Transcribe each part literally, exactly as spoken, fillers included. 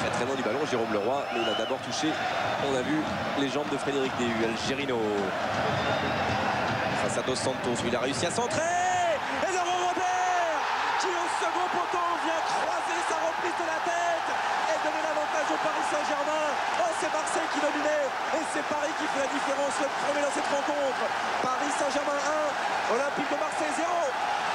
très très loin du ballon, Jérôme Leroy, mais il a d'abord touché, on a vu les jambes de Frédéric Déhu, Algerino. Face à Dos Santos, il a réussi à centrer. Et Laurent Robert, qui au second poteau vient croiser sa reprise de la tête et donner l'avantage au Paris Saint-Germain. Oh, c'est Marseille qui dominait et c'est Paris qui fait la différence, le premier dans cette rencontre. Paris Saint-Germain un, Olympique de Marseille zéro.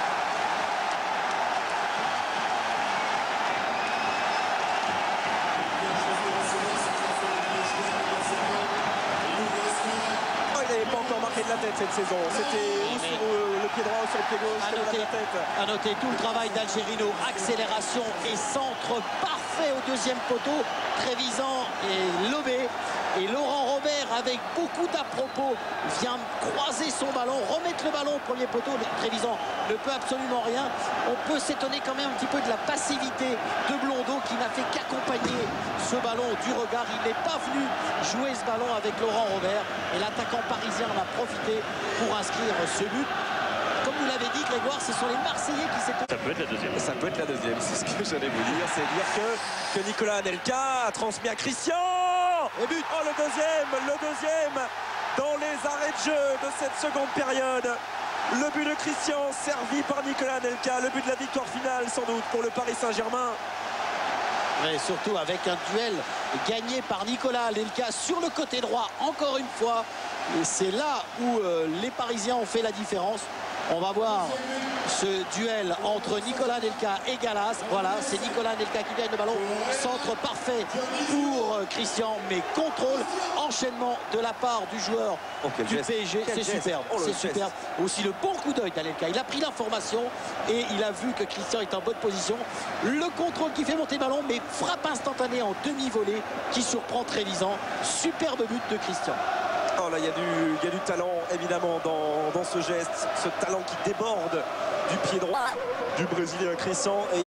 De la tête cette saison, c'était ou sur euh, le pied droit ou sur le pied gauche, à noter, la tête. à noter tout le travail d'Algerino, accélération et centre parfait au deuxième poteau. Trévisan est lobé et Laurent Robert avec beaucoup d'à-propos vient croiser son ballon, remettre le ballon au premier poteau. Trévisan ne peut absolument rien. On peut s'étonner quand même un petit peu de la passivité de Blondeau qui n'a fait qu'accompagner ce ballon du regard. Il n'est pas venu jouer ce ballon avec Laurent Robert et l'attaquant parisien en a profité pour inscrire ce but. Comme vous l'avez dit, Grégoire, ce sont les Marseillais qui s'étaient... Ça peut être la deuxième. Ça peut être la deuxième, c'est ce que j'allais vous dire. C'est dire que, que Nicolas Anelka a transmis à Christian. Et but. Oh, le deuxième, le deuxième dans les arrêts de jeu de cette seconde période. Le but de Christian servi par Nicolas Anelka. Le but de la victoire finale, sans doute, pour le Paris Saint-Germain. Mais surtout avec un duel gagné par Nicolas Anelka sur le côté droit, encore une fois. Et c'est là où euh, les Parisiens ont fait la différence. On va voir ce duel entre Nicolas Anelka et Gallas. Voilà, c'est Nicolas Anelka qui gagne le ballon. Centre parfait pour euh, Christian, mais contrôle, enchaînement de la part du joueur oh, du geste. P S G. C'est superbe, oh, c'est superbe. Aussi le bon coup d'œil d'Anelka. Il a pris l'information et il a vu que Christian est en bonne position. Le contrôle qui fait monter le ballon, mais frappe instantanée en demi-volée qui surprend Trévisan. Superbe but de Christian. Oh là, il y a du, il y a du talent évidemment dans, dans ce geste, ce talent qui déborde du pied droit du Brésilien Christian. Et